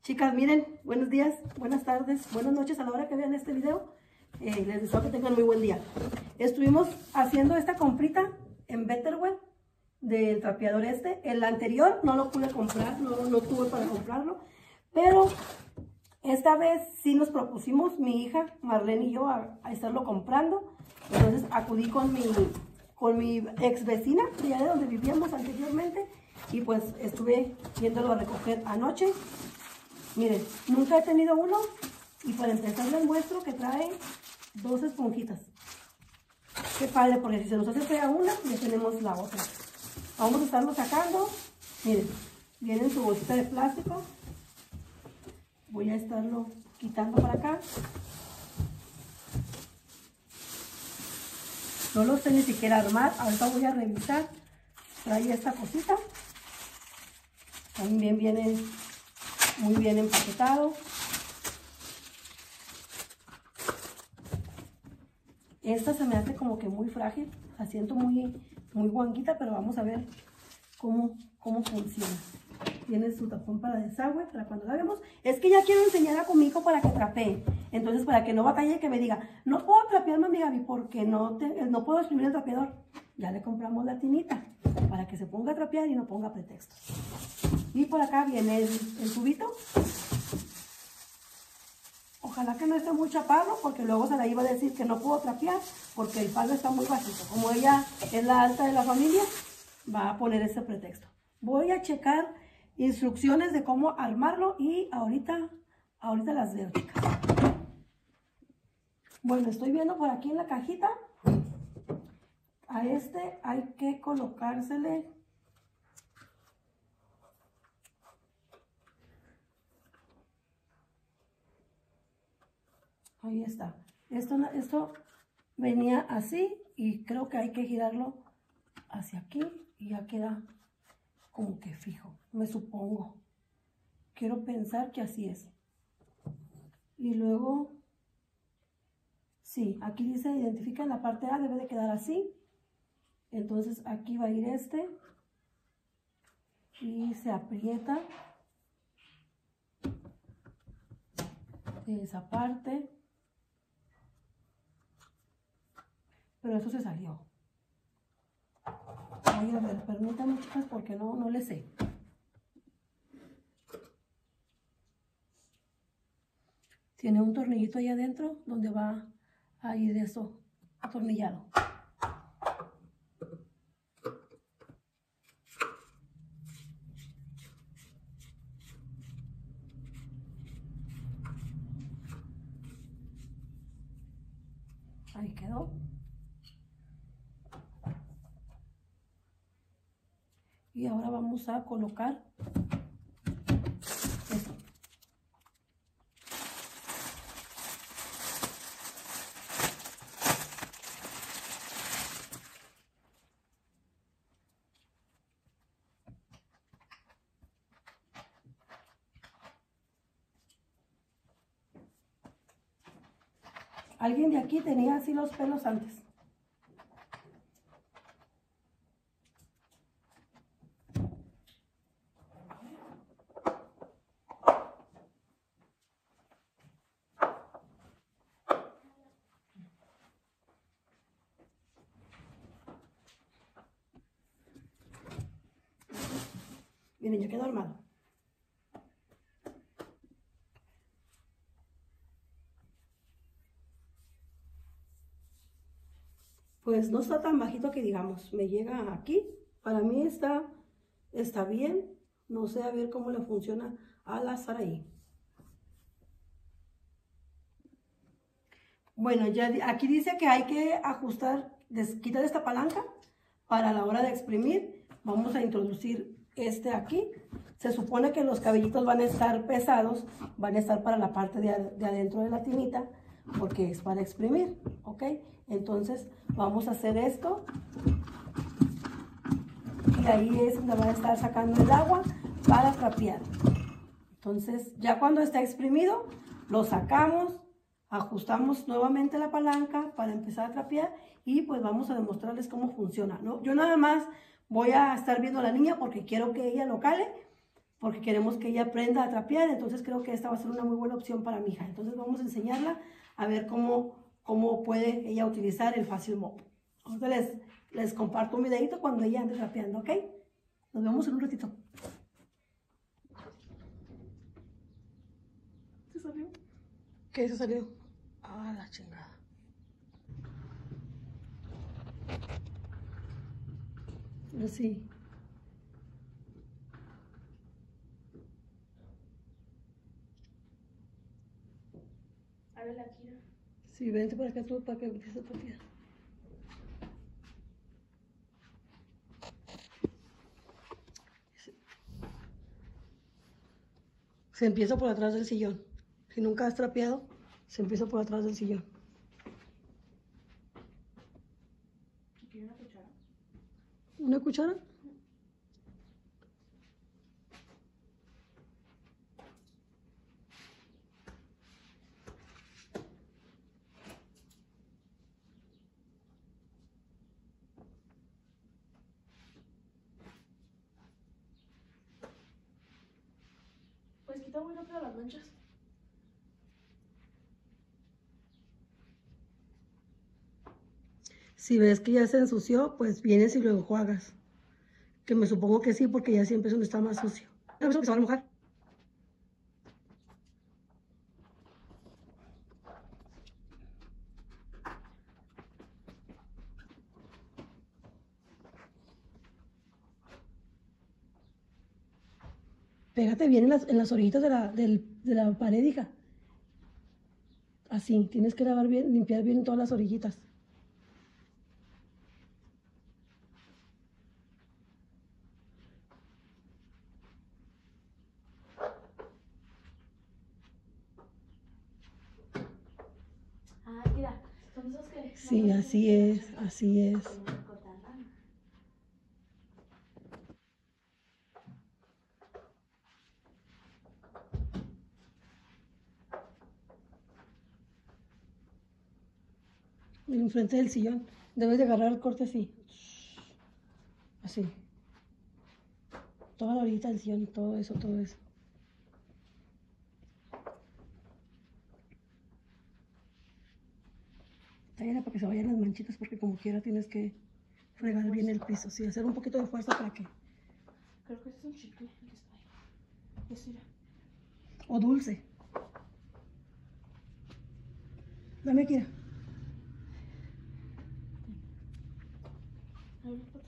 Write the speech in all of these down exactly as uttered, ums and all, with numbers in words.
Chicas, miren, buenos días, buenas tardes, buenas noches a la hora que vean este video. Eh, les deseo que tengan muy buen día. Estuvimos haciendo esta comprita en Betterware del trapeador este. El anterior no lo pude comprar, no, no tuve para comprarlo. Pero esta vez sí nos propusimos, mi hija Marlene y yo, a, a estarlo comprando. Entonces acudí con mi, con mi ex vecina, de allá de donde vivíamos anteriormente. Y pues estuve yéndolo a recoger anoche. Miren, nunca he tenido uno. Y para empezar les muestro que trae dos esponjitas. Qué padre, porque si se nos hace fea una, ya tenemos la otra. Vamos a estarlo sacando. Miren, viene en su bolsita de plástico. Voy a estarlo quitando para acá. No lo sé ni siquiera armar. Ahorita voy a revisar. Trae esta cosita. También viene muy bien empaquetado. Esta se me hace como que muy frágil. La siento muy, muy guanguita, pero vamos a ver cómo, cómo funciona. Tiene su tapón para desagüe, para cuando la vemos. Es que ya quiero enseñar a Kumiko para que trapee. Entonces, para que no batalle, que me diga, no puedo trapear, mami Gaby, porque no, te, no puedo exprimir el trapeador. Ya le compramos la tinita, para que se ponga a trapear y no ponga pretextos. Y por acá viene el, el tubito. Ojalá que no esté muy chapado, porque luego se la iba a decir que no puedo trapear, porque el palo está muy bajito. Como ella es la alta de la familia, va a poner ese pretexto. Voy a checar instrucciones de cómo armarlo y ahorita, ahorita las veo, chicas. Bueno, estoy viendo por aquí en la cajita. A este hay que colocársele ahí está. Esto, esto venía así y creo que hay que girarlo hacia aquí y ya queda como que fijo, me supongo. Quiero pensar que así es. Y luego, sí, aquí dice identifica en la parte A, debe de quedar así. Entonces aquí va a ir este y se aprieta de esa parte. Pero eso se salió. Ay, a ver, permítanme, chicas, porque no, no le sé. Tiene un tornillito ahí adentro donde va a ir eso atornillado. Ahí quedó. Y ahora vamos a colocar esto. Alguien de aquí tenía así los pelos antes. Miren, ya quedó armado. Pues no está tan bajito que digamos, me llega aquí. Para mí está, está bien. No sé a ver cómo le funciona a la Saraí. Bueno, ya aquí dice que hay que ajustar, quitar esta palanca para la hora de exprimir. Vamos a introducir este aquí. Se supone que los cabellitos van a estar pesados, van a estar para la parte de, de adentro de la tinita, porque es para exprimir, ¿ok? Entonces vamos a hacer esto. Y ahí es donde van a estar sacando el agua para trapear. Entonces ya cuando está exprimido, lo sacamos, ajustamos nuevamente la palanca para empezar a trapear y pues vamos a demostrarles cómo funciona, ¿no? Yo nada más voy a estar viendo a la niña porque quiero que ella lo cale, porque queremos que ella aprenda a trapear, entonces creo que esta va a ser una muy buena opción para mi hija. Entonces vamos a enseñarla a ver cómo, cómo puede ella utilizar el Fácil Mop. Entonces les, les comparto un videito cuando ella ande trapeando, ¿ok? Nos vemos en un ratito. ¿Se salió? ¿Qué se salió? Ah, la chingada. Así. A ver la Kira. Sí, vente por acá tú para que empieces a trapear. Se empieza por atrás del sillón. Si nunca has trapeado, se empieza por atrás del sillón. ¿Quiere una cuchara? ¿Una cuchara? Pues quita muy rápido las manchas. Si ves que ya se ensució, pues vienes y lo enjuagas. Que me supongo que sí, porque ya siempre es donde está más sucio. ¿No es que se va a mojar? Pégate bien en las, en las orillitas de la, del, de la pared, hija. Así, tienes que lavar bien, limpiar bien todas las orillitas. Ah, mira, son esos que... Sí, así es, así es. Enfrente del sillón. Debes de agarrar el corte así. Así. Toda la orillita del sillón, todo eso, todo eso. Tállala para que se vayan las manchitas, porque como quiera tienes que fregar bien el piso. Sí, hacer un poquito de fuerza para que... Creo que ese es un chicle el que está ahí. Eso, mira. O dulce. Dame, Kira. A ver, otra.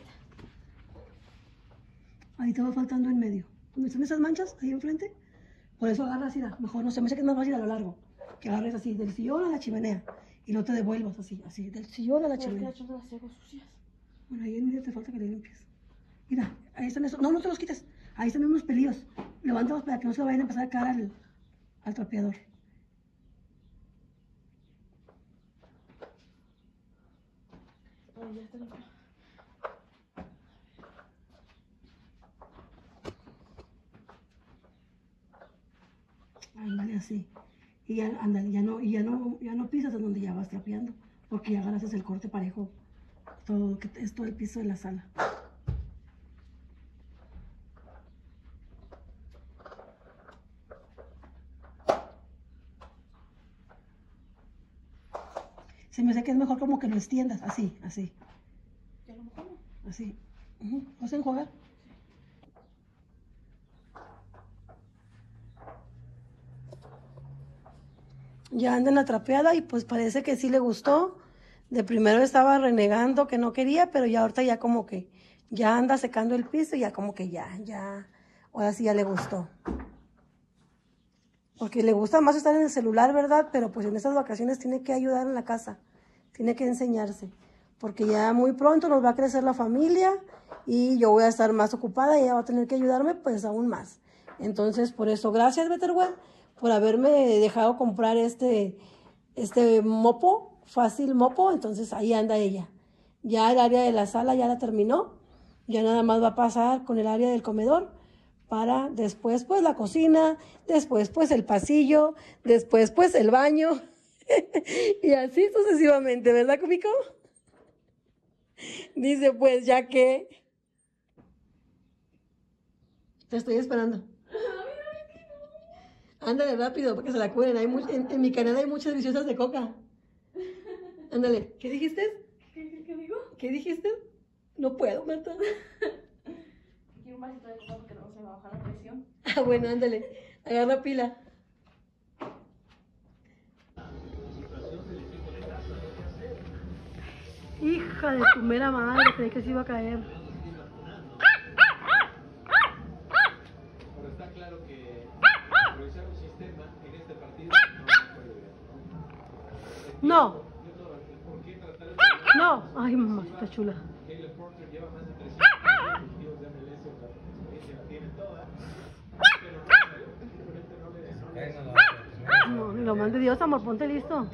Ahí te va faltando en medio. ¿Dónde están esas manchas? Ahí enfrente. Por eso agarras así, mejor no sé, me hace que es más fácil a lo largo. Que agarres así, del sillón a la chimenea. Y no te devuelvas así, así, del sillón a la chimenea. Yo las traigo sucias. Bueno, ahí en medio te falta que le limpies. Mira, ahí están esos. No, no te los quites. Ahí están unos pelillos. Levántalos para que no se lo vayan a empezar a caer al, al trapeador. Ay, ya está limpio. Ándale así. Y ya, ándale, ya no, y ya no, ya no pisas en donde ya vas trapeando. Porque ya agarras el corte parejo. Todo lo que es todo el piso de la sala. Se me hace que es mejor como que lo extiendas, así, así. ¿Ya lo mojamos? Así. Uh-huh. ¿Vas a enjuagar? Ya anda en la trapeada y pues parece que sí le gustó. De primero estaba renegando que no quería, pero ya ahorita ya como que ya anda secando el piso y ya como que ya, ya, ahora sí ya le gustó. Porque le gusta más estar en el celular, ¿verdad? Pero pues en estas vacaciones tiene que ayudar en la casa, tiene que enseñarse. Porque ya muy pronto nos va a crecer la familia y yo voy a estar más ocupada y ella va a tener que ayudarme pues aún más. Entonces, por eso, gracias Betterware por haberme dejado comprar este, este mopo, fácil mopo. Entonces ahí anda ella. Ya el área de la sala ya la terminó. Ya nada más va a pasar con el área del comedor para después pues la cocina, después pues el pasillo, después pues el baño y así sucesivamente, ¿verdad, Comico? Dice pues ya que... Te estoy esperando. Ándale rápido, porque se la curen. Hay mu- en, en mi canal hay muchas deliciosas de coca. Ándale. ¿Qué dijiste? ¿Qué, qué digo? ¿Qué dijiste? No puedo, Marta. Quiero un vasito de coca porque no se me va a bajar la presión. Ah, bueno, ándale. Agarra pila. Hija de tu mera madre, creí que se iba a caer. Pero está claro que improvisar un sistema en este partido no fue ideal. No, ¿Por qué tratar de no. Ay, mamacita chula. Caleb Porter lleva más de trescientos positivos de M L S, la experiencia la tiene toda, pero no, simplemente no le No, ni lo mande Dios, amor, ponte listo.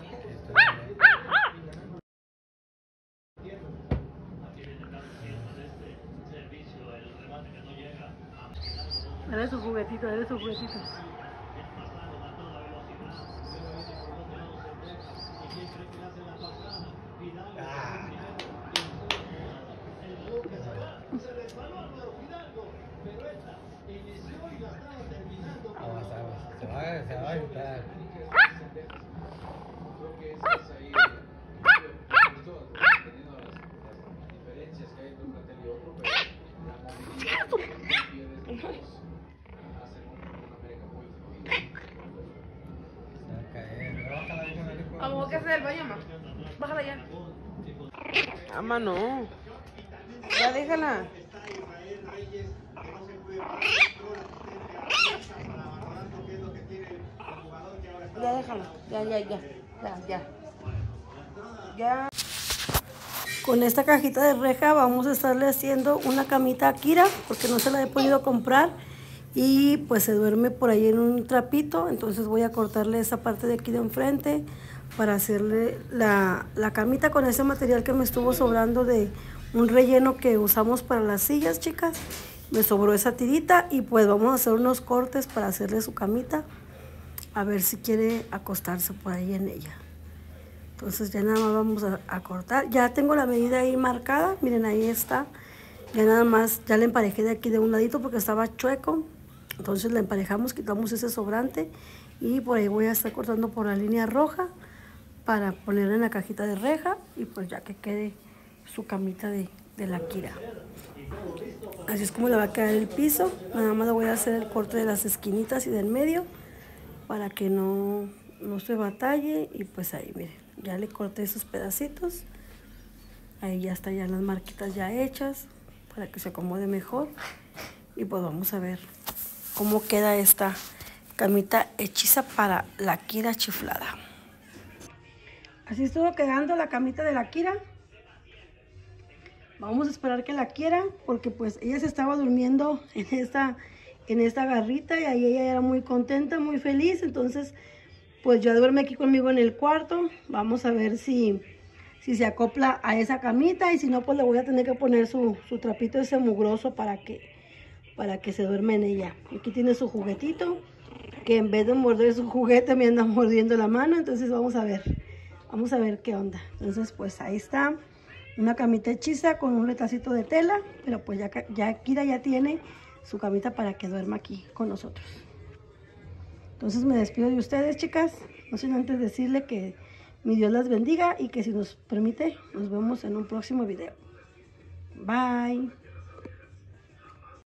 Dale su juguetito, dale su juguetito. Aguas, aguas. Se va, se va a aventar. Creo que esa es ahí, justo teniendo las, las diferencias que hay entre un plantel y otro, pero la movilidad que pierdes hace un América muy fluido. Se va a caer. Pero bájala, déjala, déjala. Vamos, ¿qué hacer el baño, mamá? Bájala ya. Ama, no. Ya déjala. Ya déjala. Ya, ya, ya. Ya, ya. Ya. Con esta cajita de reja vamos a estarle haciendo una camita a Kira, porque no se la he podido comprar y pues se duerme por ahí en un trapito. Entonces voy a cortarle esa parte de aquí de enfrente para hacerle la, la camita con ese material que me estuvo sobrando de un relleno que usamos para las sillas, chicas. Me sobró esa tirita y pues vamos a hacer unos cortes para hacerle su camita, a ver si quiere acostarse por ahí en ella. Entonces ya nada más vamos a, a cortar. Ya tengo la medida ahí marcada, miren, ahí está. Ya nada más, ya le emparejé de aquí de un ladito porque estaba chueco. Entonces le emparejamos, quitamos ese sobrante y por ahí voy a estar cortando por la línea roja para ponerla en la cajita de reja y pues ya que quede su camita de, de la Kira. Así es como le va a quedar el piso. Nada más le voy a hacer el corte de las esquinitas y del medio para que no, no se batalle. Y pues ahí miren, ya le corté esos pedacitos. Ahí ya están ya las marquitas ya hechas para que se acomode mejor. Y pues vamos a ver cómo queda esta camita hechiza para la Kira chiflada. Así estuvo quedando la camita de la Kira. Vamos a esperar que la quiera porque pues ella se estaba durmiendo en esta, en esta garrita y ahí ella era muy contenta, muy feliz. Entonces pues ya duerme aquí conmigo en el cuarto. Vamos a ver si, si se acopla a esa camita y si no pues le voy a tener que poner su, su trapito ese mugroso para que, para que se duerme en ella. Aquí tiene su juguetito que en vez de morder su juguete me anda mordiendo la mano. Entonces vamos a ver, vamos a ver qué onda. Entonces pues ahí está. Una camita hechiza con un retacito de tela, pero pues ya, ya Kira ya tiene su camita para que duerma aquí con nosotros. Entonces me despido de ustedes, chicas. No sin antes decirle que mi Dios las bendiga y que si nos permite, nos vemos en un próximo video. Bye.